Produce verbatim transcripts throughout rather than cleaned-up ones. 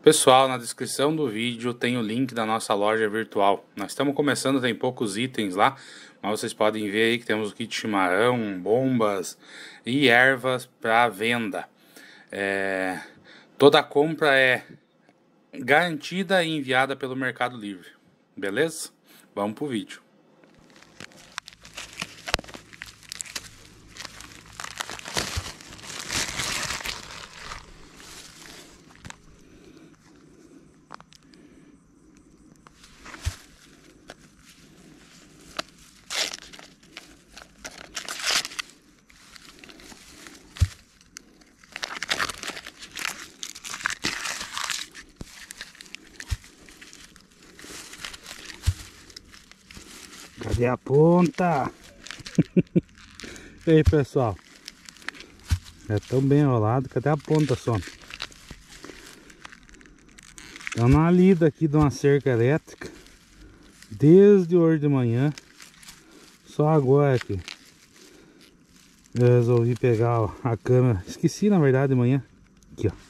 Pessoal, na descrição do vídeo tem o link da nossa loja virtual. Nós estamos começando, tem poucos itens lá, mas vocês podem ver aí que temos o kit chimarrão, bombas e ervas para venda. É... Toda a compra é garantida e enviada pelo Mercado Livre. Beleza? Vamos pro vídeo. Cadê a ponta? E aí, pessoal? É tão bem enrolado, cadê a ponta só? Estamos na lida aqui de uma cerca elétrica desde hoje de manhã. Só agora que eu resolvi pegar ó, a câmera. Esqueci na verdade de manhã. Aqui ó.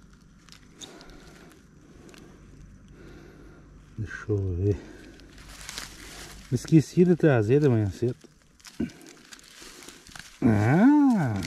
Deixa eu ver. Esqueci de trazer de manhã cedo. Ah!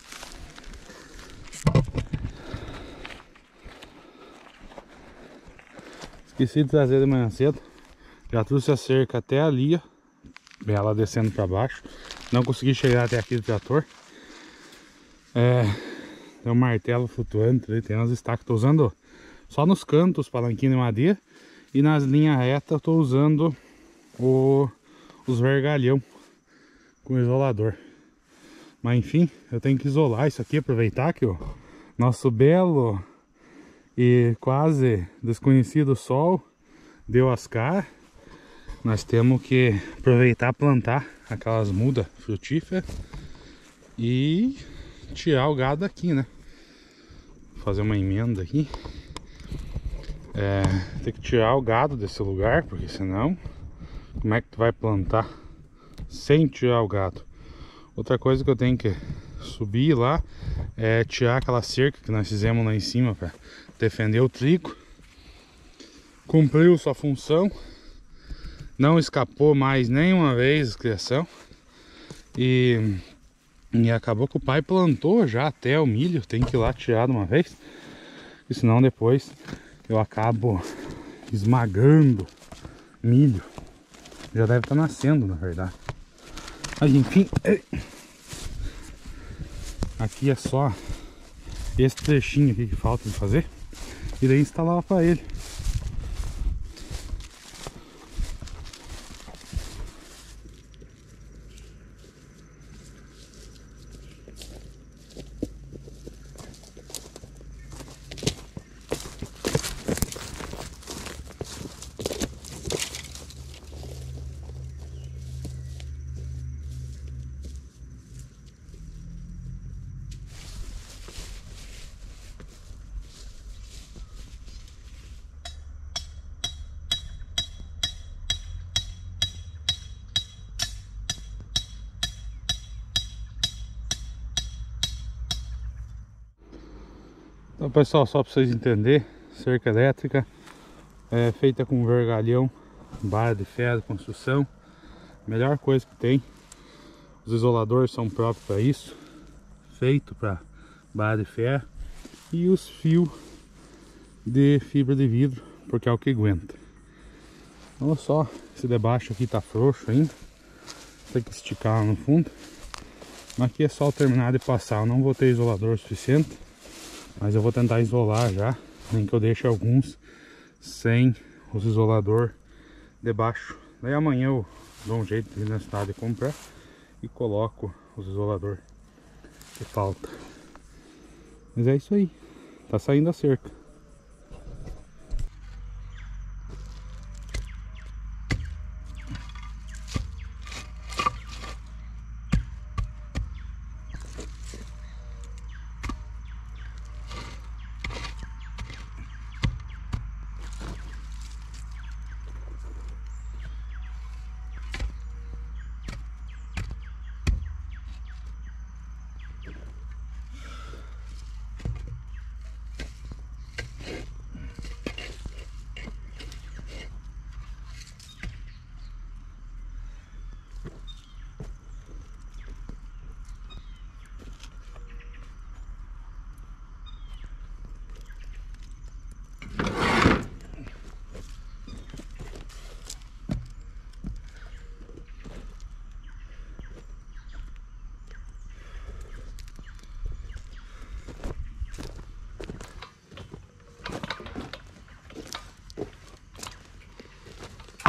Esqueci de trazer de manhã cedo. Já trouxe a cerca até ali, ó. Ela descendo para baixo. Não consegui chegar até aqui do trator. É, tem um martelo flutuante ali, tem umas estacas. Estou usando só nos cantos palanquinho de madeira. E nas linhas retas estou usando o, os vergalhão com isolador. Mas enfim, eu tenho que isolar isso aqui, aproveitar que o nosso belo e quase desconhecido sol deu as caras. Nós temos que aproveitar plantar aquelas mudas frutíferas e tirar o gado aqui, né? Vou fazer uma emenda aqui. É, tem que tirar o gado desse lugar, porque senão como é que tu vai plantar sem tirar o gado? Outra coisa que eu tenho que subir lá é tirar aquela cerca que nós fizemos lá em cima para defender o trigo. Cumpriu sua função, não escapou mais nenhuma vez a criação e, e acabou que o pai plantou já até o milho. Tem que ir lá tirar de uma vez, e senão depois eu acabo esmagando milho. Já deve estar nascendo, na verdade. Mas enfim, aqui é só esse trechinho aqui que falta de fazer e daí instalar o aparelho. Então, pessoal, só para vocês entenderem, cerca elétrica é feita com vergalhão, barra de ferro, construção, melhor coisa que tem. Os isoladores são próprios para isso, feito para barra de ferro, e os fios de fibra de vidro, porque é o que aguenta. Olha só, esse debaixo aqui tá frouxo ainda, tem que esticar lá no fundo. Mas aqui é só terminar de passar. Eu não vou ter isolador suficiente, mas eu vou tentar isolar já, nem que eu deixe alguns sem os isolador debaixo. Daí amanhã eu dou um jeito de ir na cidade comprar e coloco os isolador que falta. Mas é isso aí, tá saindo a cerca.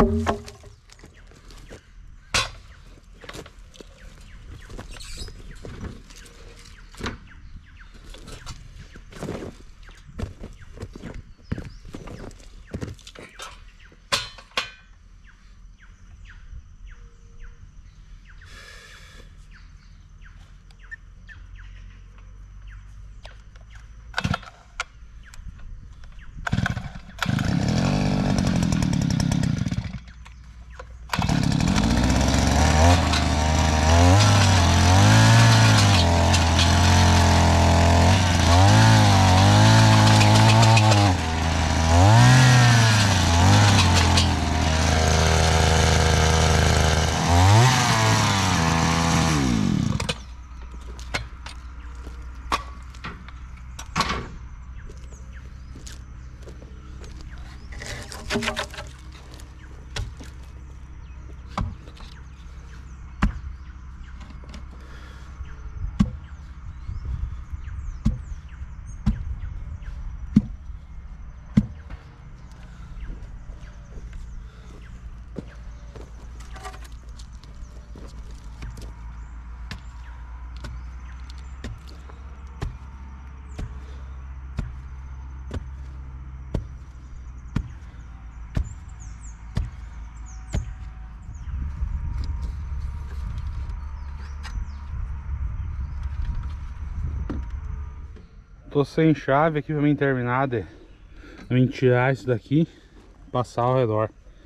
Tô sem chave aqui pra mim terminar de, pra mim tirar isso daqui, passar ao redor.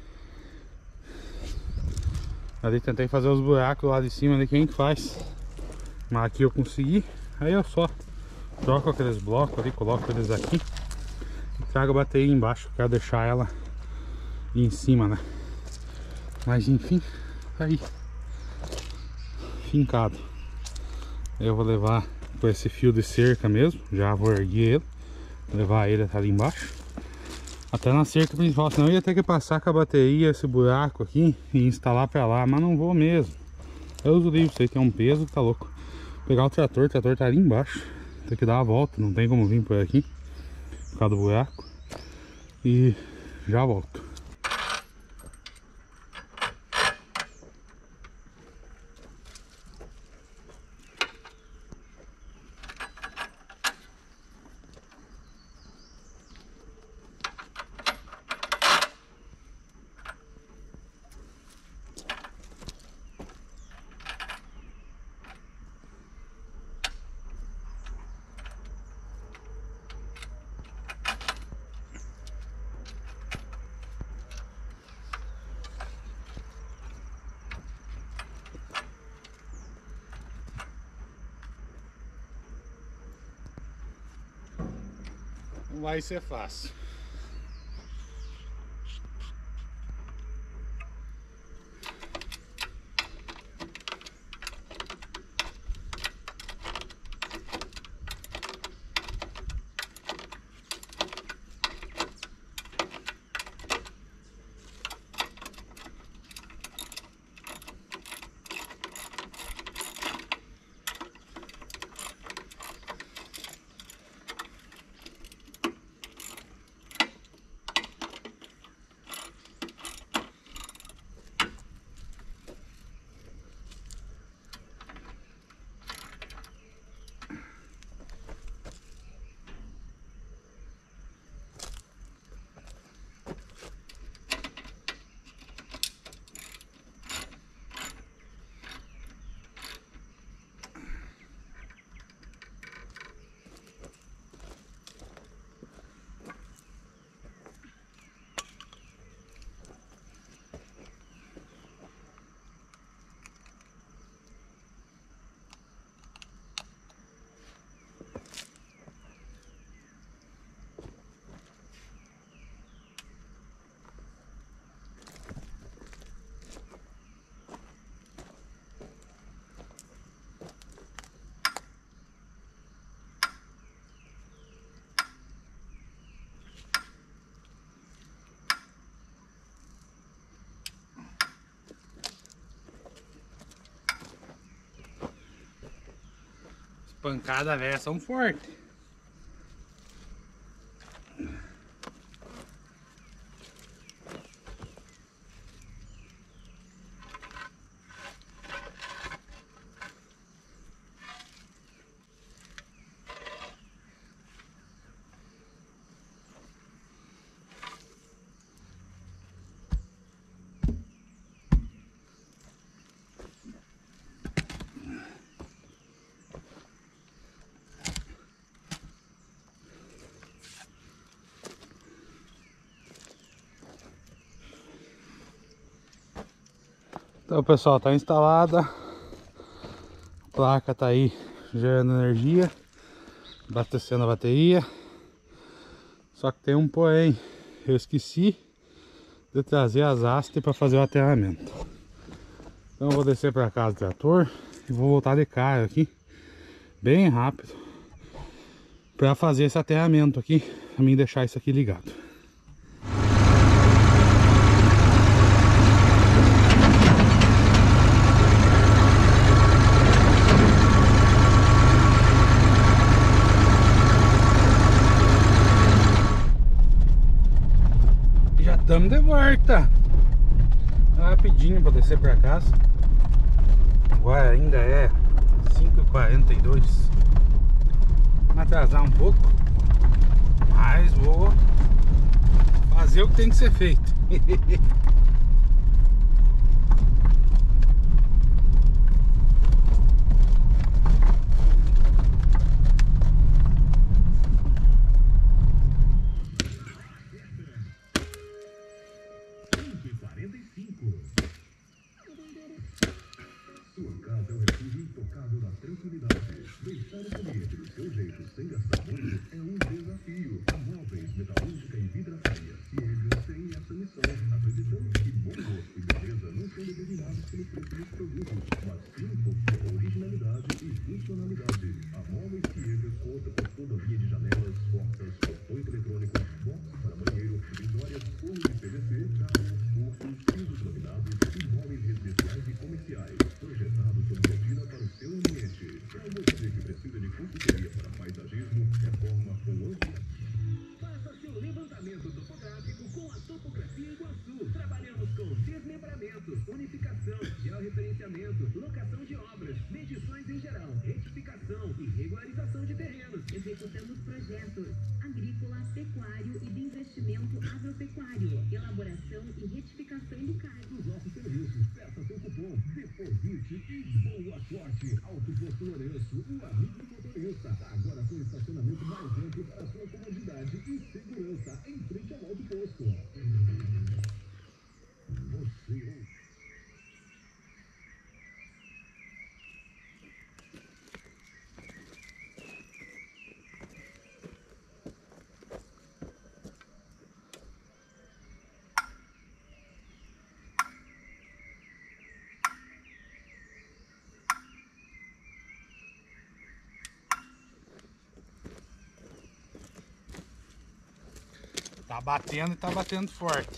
Ali tentei fazer os buracos lá de cima ali, quem faz, mas aqui eu consegui. Aí eu só troco aqueles blocos ali, coloco eles aqui e trago a bateria embaixo. Quero deixar ela em cima, né? Mas enfim, tá aí fincado. Eu vou levar com esse fio de cerca mesmo, já vou erguer ele, levar ele até ali embaixo, até na cerca principal, senão eu ia ter que passar com a bateria esse buraco aqui e instalar pra lá, mas não vou mesmo. Eu uso livre, isso aí tem um peso que tá louco. Vou pegar o trator, o trator tá ali embaixo, tem que dar a volta, não tem como vir por aqui por causa do buraco, e já volto. Não vai ser fácil. Pancada velha são fortes. Então pessoal, tá instalada, a placa tá aí gerando energia, abastecendo a bateria. Só que tem um porém, eu esqueci de trazer as hastes para fazer o aterramento. Então eu vou descer para casa do trator e vou voltar de carro aqui, bem rápido, para fazer esse aterramento aqui, para mim deixar isso aqui ligado. Estamos de volta. Rapidinho para descer para casa. Agora ainda é cinco e quarenta e dois. Vou atrasar um pouco, mas vou fazer o que tem que ser feito. Unificação, georreferenciamento, locação de obras, medições em geral, retificação e regularização de terrenos. Executamos projetos agrícola, pecuário e de investimento agropecuário, elaboração e retificação do C A R. Os nossos serviços, peça seu cupom, deposite e boa sorte. Alto Posto Lourenço, o amigo motorista. Agora com estacionamento mais amplo para sua comodidade e segurança em frente ao Alto Posto. Você tá batendo e tá batendo forte.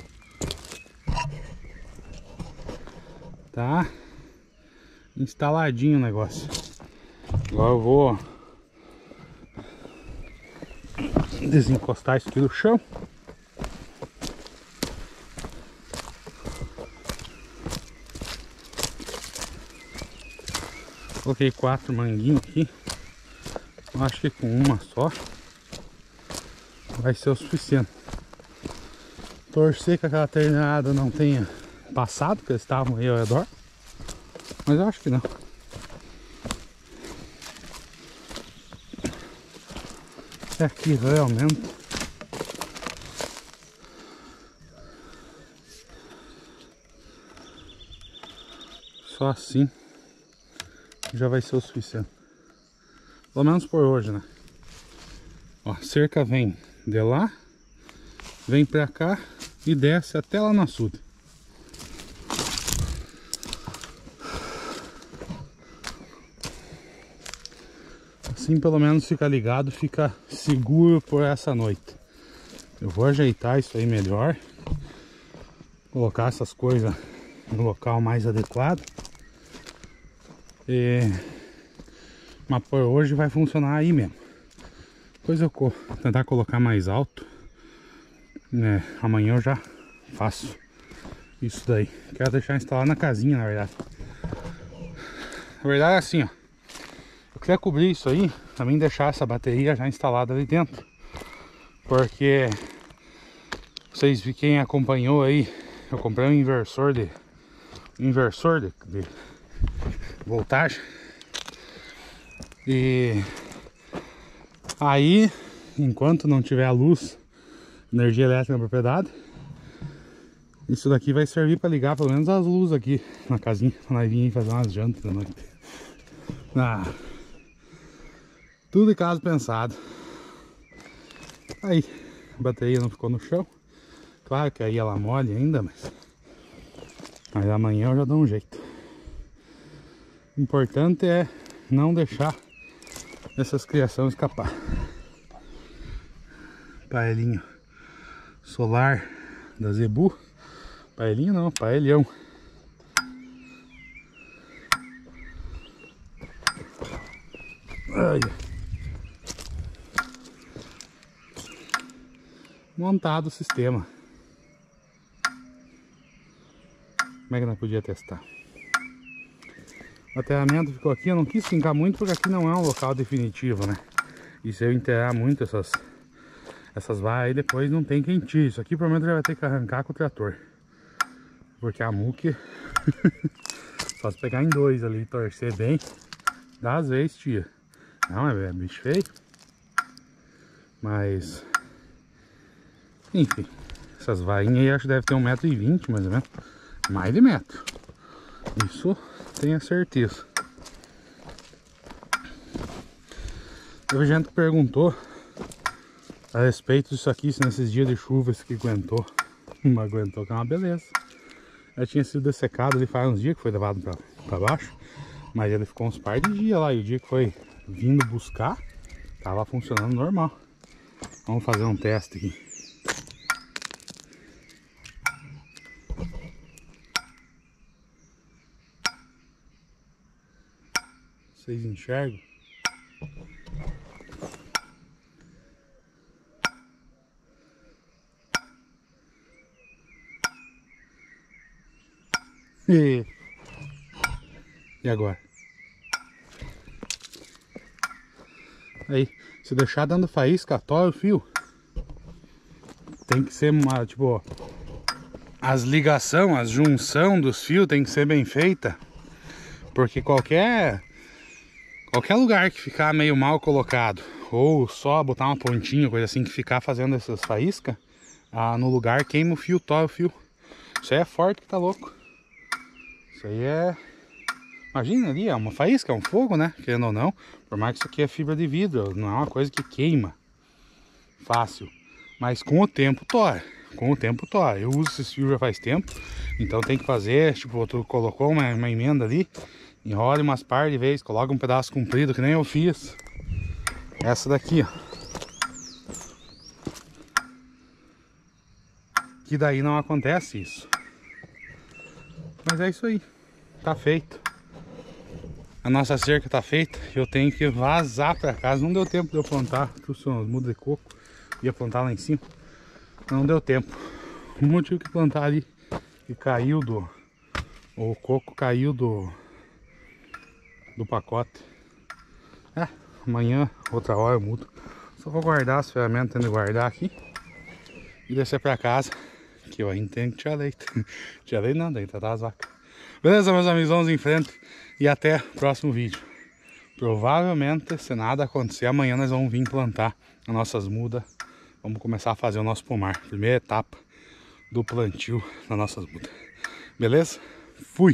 Tá instaladinho o negócio. Agora eu vou desencostar isso aqui do chão. Coloquei quatro manguinhos aqui. Eu acho que com uma só vai ser o suficiente. Torcer que aquela ternada não tenha passado, porque eles estavam aí ao redor. Mas eu acho que não. É aqui realmente só assim já vai ser o suficiente. Pelo menos por hoje, né? Ó, a cerca vem de lá, vem pra cá e desce até lá no açude. Assim pelo menos fica ligado, fica seguro por essa noite. Eu vou ajeitar isso aí melhor, colocar essas coisas no local mais adequado. E... mas por hoje vai funcionar aí mesmo. Depois eu vou tentar colocar mais alto, né? Amanhã eu já faço isso daí. Quero deixar instalado na casinha, na verdade. Na verdade é assim, ó. Eu queria cobrir isso aí, também deixar essa bateria já instalada ali dentro. Porque vocês, quem acompanhou aí, eu comprei um inversor de um inversor de, de voltagem. E aí, enquanto não tiver a luz, energia elétrica na propriedade, Isso daqui vai servir para ligar pelo menos as luzes aqui na casinha, pra nós vir fazer umas jantas da noite. Ah, tudo em casa pensado. Aí, a bateria não ficou no chão. Claro que aí ela molha ainda, mas... Mas amanhã eu já dou um jeito. O importante é não deixar essas criações escapar. Paelinho solar da Zebu. Paelinho não, paelhão. Ai. Montado o sistema. Como é que nós podíamos testar? O aterramento ficou aqui, eu não quis fincar muito porque aqui não é um local definitivo, né? E se eu enterrar muito essas essas vaias aí, depois não tem quem tire. Isso aqui provavelmente já vai ter que arrancar com o trator. Porque a muque só se pegar em dois ali e torcer bem, dá às vezes tira. Não, é bicho feio. Mas enfim, essas vainhas aí acho que deve ter um metro e vinte mais ou menos. Mais de metro. Isso tenho certeza. Teve gente que perguntou a respeito disso aqui, se nesses dias de chuva isso aqui aguentou. Não aguentou, que é uma beleza. Já tinha sido dessecado ali faz uns dias que foi levado pra, pra baixo. Mas ele ficou uns par de dias lá. E o dia que foi vindo buscar, tava funcionando normal. Vamos fazer um teste aqui. Vocês enxergam? E, e agora? Aí, se deixar dando faísca, atora o fio. Tem que ser uma, tipo, as ligação, as junção dos fios tem que ser bem feita. Porque qualquer qualquer lugar que ficar meio mal colocado, ou só botar uma pontinha, coisa assim, que ficar fazendo essas faíscas, ah, no lugar queima o fio, tora o fio. Isso aí é forte que tá louco. Isso aí é... Imagina ali, é uma faísca, é um fogo, né? Querendo ou não. Por mais que isso aqui é fibra de vidro, não é uma coisa que queima fácil. Mas com o tempo tora. Com o tempo tora. Eu uso esses fios já faz tempo. Então tem que fazer, tipo, tu colocou uma, uma emenda ali, enrola umas par de vezes, coloca um pedaço comprido, que nem eu fiz. Essa daqui, ó. Que daí não acontece isso. Mas é isso aí. Tá feito. A nossa cerca tá feita. Eu tenho que vazar pra casa. Não deu tempo de eu plantar. Trouxe umas mudas de coco. Ia plantar lá em cima. Não deu tempo. O motivo que plantar ali. E caiu do... O coco caiu do... Do pacote. É, amanhã, outra hora eu mudo. Só vou guardar as ferramentas, tendo que guardar aqui. E descer pra casa. Que eu ainda tenho que tirar leite. Tirar leite não, daí tá as vacas. Beleza, meus amigos, vamos em frente. E até o próximo vídeo. Provavelmente, se nada acontecer, amanhã nós vamos vir plantar as nossas mudas. Vamos começar a fazer o nosso pomar. Primeira etapa do plantio das nossas mudas. Beleza? Fui!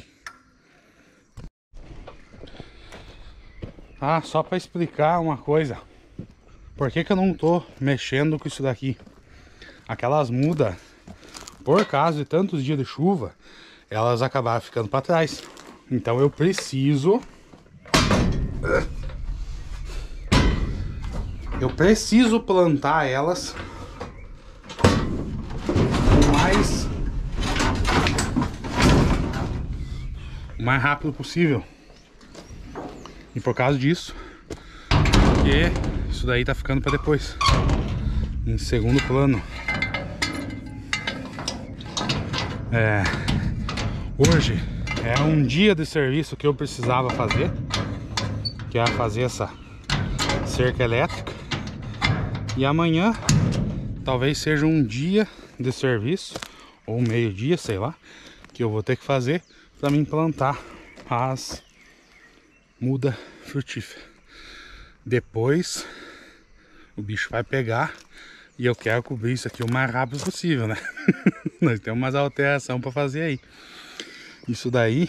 Ah, só para explicar uma coisa. Por que que eu não tô mexendo com isso daqui? Aquelas mudas, por causa de tantos dias de chuva, elas acabaram ficando para trás. Então eu preciso... Eu preciso plantar elas o mais... o mais rápido possível. E por causa disso, que isso daí tá ficando para depois, em segundo plano. É, hoje é um dia de serviço que eu precisava fazer, que é fazer essa cerca elétrica. E amanhã talvez seja um dia de serviço, ou meio dia, sei lá, que eu vou ter que fazer para me implantar as muda frutífera. Depois o bicho vai pegar e eu quero cobrir isso aqui o mais rápido possível, né? Nós temos umas alterações para fazer aí. Isso daí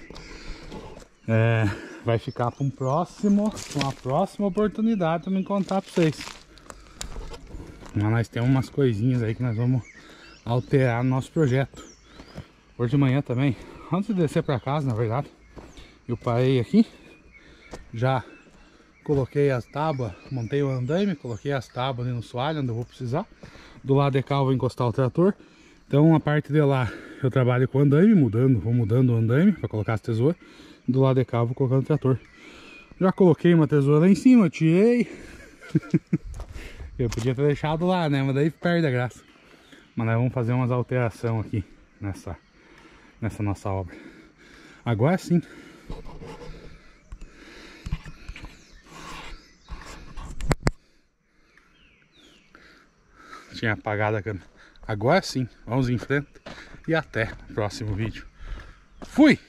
é, vai ficar para um próximo, uma próxima oportunidade para me contar para vocês. Mas nós temos umas coisinhas aí que nós vamos alterar no nosso projeto. Hoje de manhã também, antes de descer para casa, na verdade, eu parei aqui, já coloquei as tábuas, montei o andaime, coloquei as tábuas ali no soalho onde eu vou precisar. Do lado de cá eu vou encostar o trator. Então a parte de lá eu trabalho com o andaime, mudando, vou mudando o andaime para colocar as tesouras. Do lado de cá eu vou colocando o trator. Já coloquei uma tesoura lá em cima, tirei. Eu podia ter deixado lá, né? Mas daí perde a graça. Mas nós vamos fazer umas alterações aqui nessa, nessa nossa obra. Agora sim. Tinha apagado a câmera. Agora sim, vamos em frente e até o próximo vídeo. Fui!